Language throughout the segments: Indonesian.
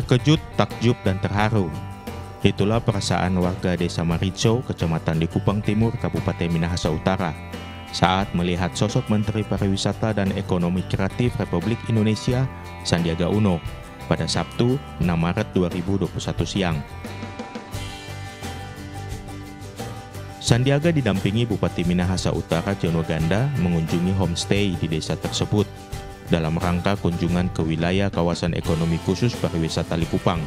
Terkejut, takjub, dan terharu. Itulah perasaan warga Desa Marinso, Kecamatan Likupang Timur, Kabupaten Minahasa Utara, saat melihat sosok Menteri Pariwisata dan Ekonomi Kreatif Republik Indonesia, Sandiaga Uno, pada Sabtu 6 Maret 2021 siang. Sandiaga didampingi Bupati Minahasa Utara Jono Ganda mengunjungi homestay di desa tersebut dalam rangka kunjungan ke wilayah kawasan ekonomi khusus pariwisata Likupang.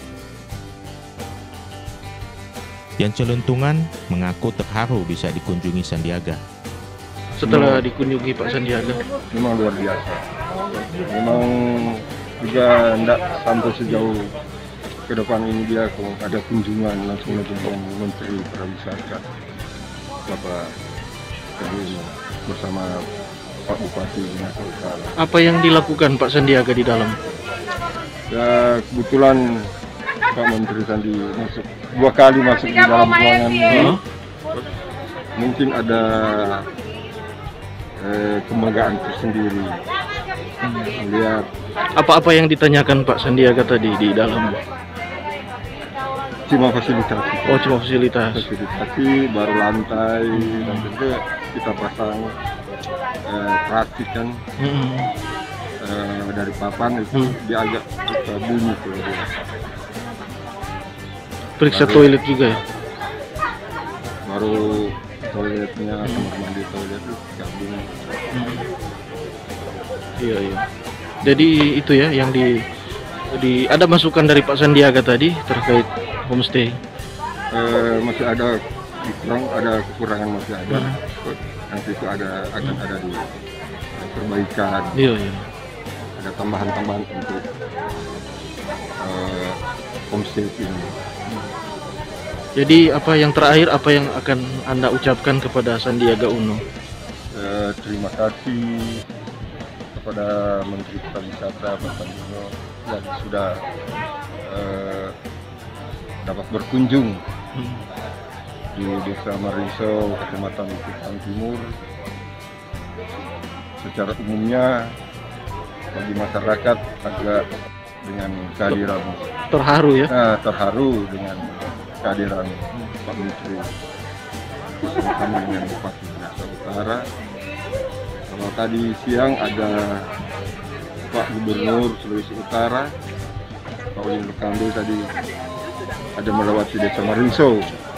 Yang Celuntungan mengaku terharu bisa dikunjungi Sandiaga. Setelah dikunjungi Pak Sandiaga, memang luar biasa. Memang juga tidak sampai sejauh ke depan ini dia ada kunjungan langsung dengan Menteri Pariwisata Bapak Kadin bersama Pak Bupati Minahasa Utara. Apa yang dilakukan Pak Sandiaga di dalam? Ya kebetulan Pak Menteri Sandi masuk 2 kali masuk di dalam ruangan ini. Mungkin ada kebanggaan tersendiri. Melihat Apa-apa yang ditanyakan Pak Sandiaga tadi di dalam? cuma fasilitasi. Oh, cuma fasilitas. Fasilitasi, baru lantai, dan juga kita pasang plastik kan dari papan itu dia agak bunyi tuh dia. Periksa toilet juga ya? Baru toiletnya, kamar mandi toilet itu gabung. Iya. Jadi itu ya yang ada masukan dari Pak Sandiaga tadi terkait homestay. Masih ada kekurangan masih ada. Nanti itu akan ada di perbaikan. Iya. Ada tambahan-tambahan untuk homestay ini. Jadi apa yang terakhir, apa yang akan Anda ucapkan kepada Sandiaga Uno? Terima kasih kepada Menteri Pariwisata Pak Sandiaga yang sudah dapat berkunjung di Desa Marinso, Kecamatan Likupang Timur. Secara umumnya bagi masyarakat agak dengan kehadiran Terharu ya? Terharu dengan kehadiran Pak Menteri bersama dengan Bupati Minahasa Utara. Kalau tadi siang ada Pak Gubernur Sulawesi Utara, Pak Ulin Lekambe tadi ada melewati Desa Marinso.